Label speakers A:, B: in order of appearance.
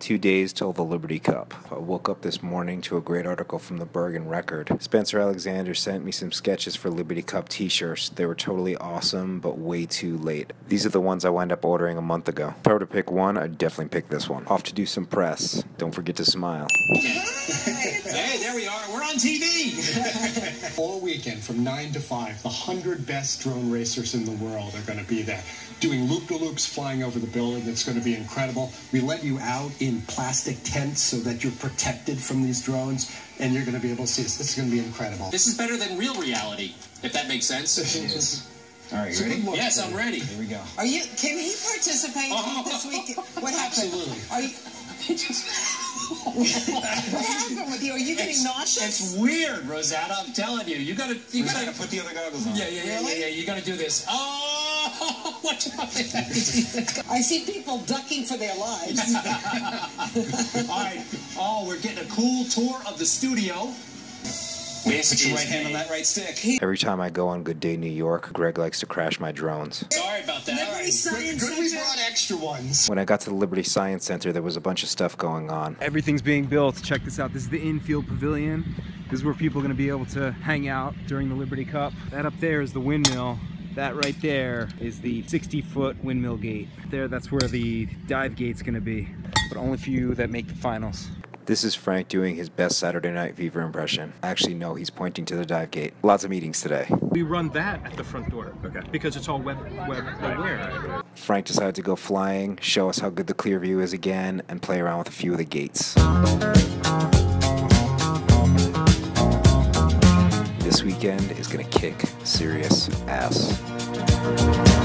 A: 2 days till the Liberty Cup. I woke up this morning to a great article from the Bergen Record. Spencer Alexander sent me some sketches for Liberty Cup t-shirts. They were totally awesome, but way too late. These are the ones I wound up ordering a month ago. If I were to pick one, I'd definitely pick this one. Off to do some press. Don't forget to smile.
B: Hey, there we are. We're on TV.
C: All weekend from 9 to 5, the 100 best drone racers in the world are going to be there, doing loop-de-loops flying over the building. It's going to be incredible. We let you out in plastic tents so that you're protected from these drones, and you're going to be able to see us. This is going to be incredible.
B: This is better than real reality, if that makes sense.
C: It is.
D: All right, you ready?
B: Yes, I'm ready.
D: Here we go.
E: Are you? Can he participate this week? What happened?
C: Absolutely.
E: Are you? What happened with you? Are you getting nauseous?
B: It's weird, Rosetta. I'm telling you. You gotta
D: Put the other goggles on.
B: Yeah. You gotta do this. Oh, what's wrong?
E: I see people ducking for their lives.
B: All right. Oh, we're getting a cool tour of the studio.
D: Put your right hand on that right stick.
A: Every time I go on Good Day New York, Greg likes to crash my drones.
B: Sorry about that.
E: Liberty Science
C: Good we
E: Center.
C: brought extra ones.
A: When I got to the Liberty Science Center, there was a bunch of stuff going on.
F: Everything's being built. Check this out. This is the infield pavilion. This is where people are going to be able to hang out during the Liberty Cup. That up there is the windmill. That right there is the 60-foot windmill gate. There, that's where the dive gate's going to be. But only for you that make the finals.
A: This is Frank doing his best Saturday Night Fever impression. Actually, no, he's pointing to the dive gate. Lots of meetings today.
G: We run that at the front door, because it's all web aware.
A: Frank decided to go flying, show us how good the clear view is again, and play around with a few of the gates. This weekend is gonna kick serious ass.